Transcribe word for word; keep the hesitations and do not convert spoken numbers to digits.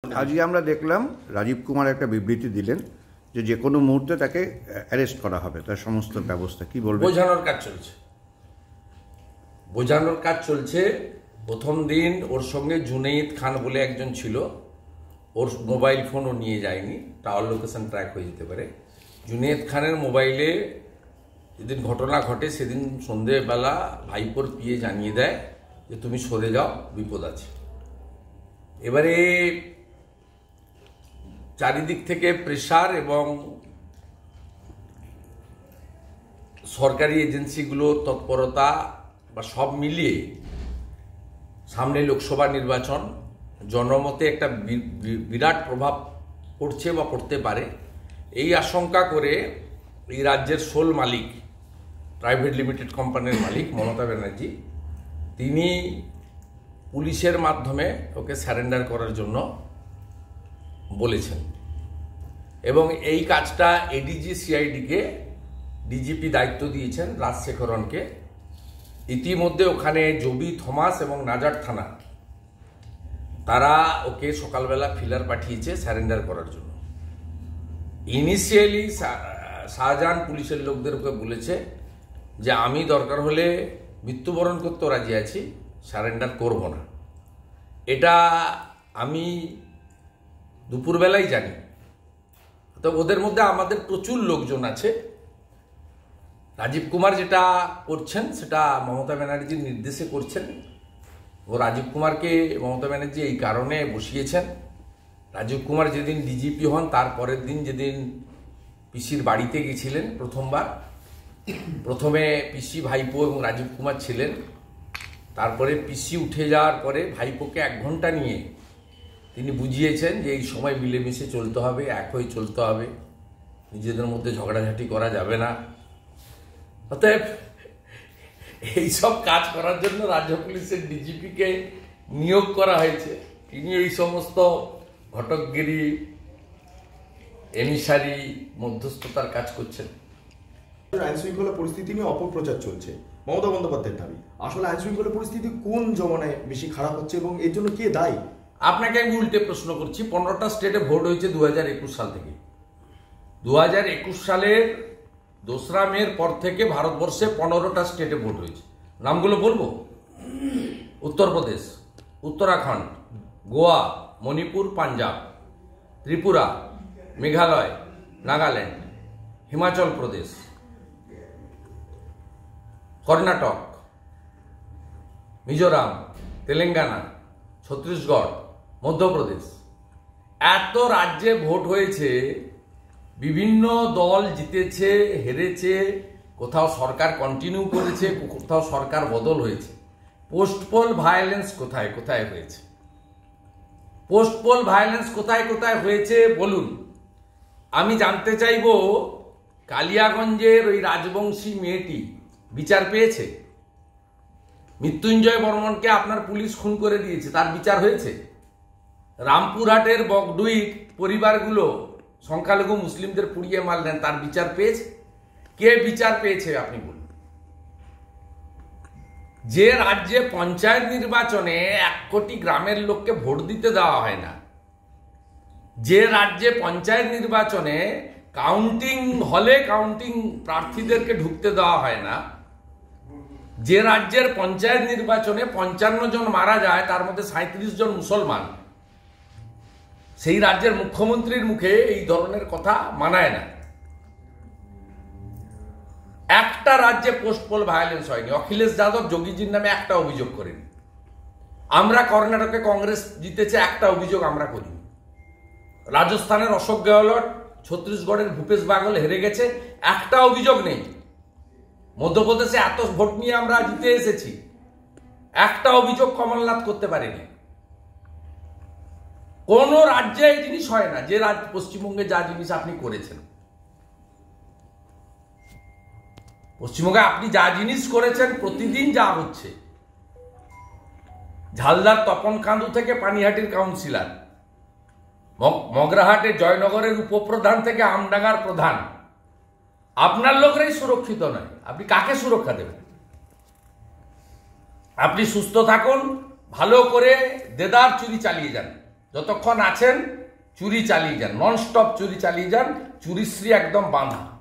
আজকে আমরা দেখলাম রাজীব কুমার একটা বিবৃতি দিলেন যে যে কোনো মুহূর্তে তাকে অ্যারেস্ট করা হবে, তার সমস্ত ব্যবস্থা কি বলবেন? বোঝানোর কাজ চলছে বোঝানোর কাজ চলছে প্রথম দিন ওর সঙ্গে জুনেইদ খান বলে একজন ছিল, ওর মোবাইল ফোনও নিয়ে যায়নি, টাওয়ার লোকেশন ট্র্যাক হয়ে যেতে পারে। জুনেইদ খানের মোবাইলে যেদিন ঘটনা ঘটে সেদিন সন্ধেবেলা ভাইপোর পিয়ে জানিয়ে দেয় যে তুমি সরে যাও, বিপদ আছে। এবারে চারিদিক থেকে প্রেসার এবং সরকারি এজেন্সিগুলোর তৎপরতা বা সব মিলিয়ে সামনে লোকসভা নির্বাচন, জনমতে একটা বিরাট প্রভাব পড়ছে বা পড়তে পারে, এই আশঙ্কা করে এই রাজ্যের সোল মালিক, প্রাইভেট লিমিটেড কোম্পানির মালিক মমতা ব্যানার্জি, তিনি পুলিশের মাধ্যমে ওকে স্যারেন্ডার করার জন্য বলেছেন এবং এই কাজটা এডিজি সিআইডিকে ডিজিপি দায়িত্ব দিয়েছেন রাজশেখরনকে। ইতিমধ্যে ওখানে জবি থমাস এবং নাজার থানা তারা ওকে সকালবেলা ফিলার পাঠিয়েছে স্যারেন্ডার করার জন্য। ইনিশিয়ালি শাহজাহান পুলিশের লোকদের ওকে বলেছে যে আমি দরকার হলে মৃত্যুবরণ করতে রাজি আছি, সারেন্ডার করব না। এটা আমি দুপুরবেলাই জানি। তো ওদের মধ্যে আমাদের প্রচুর লোকজন আছে। রাজীব কুমার যেটা করছেন সেটা মমতা ব্যানার্জির নির্দেশে করছেন। ও রাজীব কুমারকে মমতা ব্যানার্জি এই কারণে বসিয়েছেন। রাজীব কুমার যেদিন ডিজিপি হন তার পরের দিন যেদিন পিসির বাড়িতে গেছিলেন প্রথমবার, প্রথমে পিসি, ভাইপো এবং রাজীব কুমার ছিলেন। তারপরে পিসি উঠে যাওয়ার পরে ভাইপোকে এক ঘন্টা নিয়ে তিনি বুঝিয়েছেন যে এই সময় মিলেমিশে চলতে হবে, এক হয়ে চলতে হবে, নিজেদের মধ্যে ঝগড়াঝাটি করা যাবে না। অতএব এইসব কাজ করার জন্য রাজ্য পুলিশের ডিজিপিকে নিয়োগ করা হয়েছে। তিনি এই সমস্ত ঘটকগিরি, এমিসারি, মধ্যস্থতার কাজ করছেন। আইন শৃঙ্খলা পরিস্থিতি নিয়ে অপপ্রচার চলছে মমতা বন্দ্যোপাধ্যায়ের দাবি। আসলে আইন শৃঙ্খলা পরিস্থিতি কোন জমানায় বেশি খারাপ হচ্ছে এবং এর জন্য কে দায়ী? আপনাকে আমি উল্টে প্রশ্ন করছি। পনেরোটা স্টেটে ভোট হয়েছে দু হাজার একুশ সাল থেকে। দু হাজার একুশ সালের দোসরা মের পর থেকে ভারতবর্ষে পনেরোটা স্টেটে ভোট হয়েছে। নামগুলো বলবো: উত্তরপ্রদেশ, উত্তরাখণ্ড, গোয়া, মণিপুর, পাঞ্জাব, ত্রিপুরা, মেঘালয়, নাগাল্যান্ড, হিমাচল প্রদেশ, কর্ণাটক, মিজোরাম, তেলেঙ্গানা, ছত্তিশগড়, মধ্যপ্রদেশ। এত রাজ্যে ভোট হয়েছে, বিভিন্ন দল জিতেছে, হেরেছে, কোথাও সরকার কন্টিনিউ করেছে, কোথাও সরকার বদল হয়েছে। পোস্টপোল ভায়োলেন্স কোথায় কোথায় হয়েছে? পোস্টপোল ভায়োলেন্স কোথায় কোথায় হয়েছে বলুন। আমি জানতে চাইব, কালিয়াগঞ্জের ওই রাজবংশী মেয়েটি বিচার পেয়েছে? মৃত্যুঞ্জয় বর্মনকে আপনার পুলিশ খুন করে দিয়েছে, তার বিচার হয়েছে? রামপুরহাটের বগডুইর পরিবারগুলো সংখ্যালঘু মুসলিমদের পুড়িয়ে মারলেন, তার বিচার পেয়েছে? কে বিচার পেয়েছে আপনি বলুন। যে রাজ্যে পঞ্চায়েত নির্বাচনে এক কোটি গ্রামের লোককে ভোট দিতে দেওয়া হয় না, যে রাজ্যে পঞ্চায়েত নির্বাচনে কাউন্টিং হলে কাউন্টিং প্রার্থীদেরকে ঢুকতে দেওয়া হয় না, যে রাজ্যের পঞ্চায়েত নির্বাচনে পঞ্চান্ন জন মারা যায়, তার মধ্যে সাঁত্রিশ জন মুসলমান, সেই রাজ্যের মুখ্যমন্ত্রীর মুখে এই ধরনের কথা মানায় না। একটা রাজ্যে পোস্টপোল ভায়োলেন্স হয়নি। অখিলেশ যাদব যোগীজির নামে একটা অভিযোগ করেনি। আমরা কর্ণাটকে কংগ্রেস জিতেছে, একটা অভিযোগ আমরা করি। রাজস্থানের অশোক গেহলট, ছত্তিশগড়ের ভূপেশ বাঘেল হেরে গেছে, একটা অভিযোগ নেই। মধ্যপ্রদেশে এত ভোট নিয়ে আমরা জিতে এসেছি, একটা অভিযোগ কমলনাথ করতে পারেনি। কোন রাজ্যে এই জিনিস হয় না, যে রাজ্য পশ্চিমবঙ্গে যা জিনিস আপনি করেছেন। পশ্চিমবঙ্গে আপনি যা জিনিস করেছেন, প্রতিদিন যা হচ্ছে, ঝালদার তপন কান্দু থেকে পানিহাটির কাউন্সিলর, মগরাহাটে জয়নগরের উপপ্রধান থেকে আমডাঙ্গার প্রধান, আপনার লোকরাই সুরক্ষিত নয়। আপনি কাকে সুরক্ষা দেবেন? আপনি সুস্থ থাকুন, ভালো করে দেদার চুরি চালিয়ে যান। যতক্ষণ আছেন চুরি চালিয়ে যান, নন স্টপ চুরি চালিয়ে যান, চুরিশ্রী একদম বাঁধা।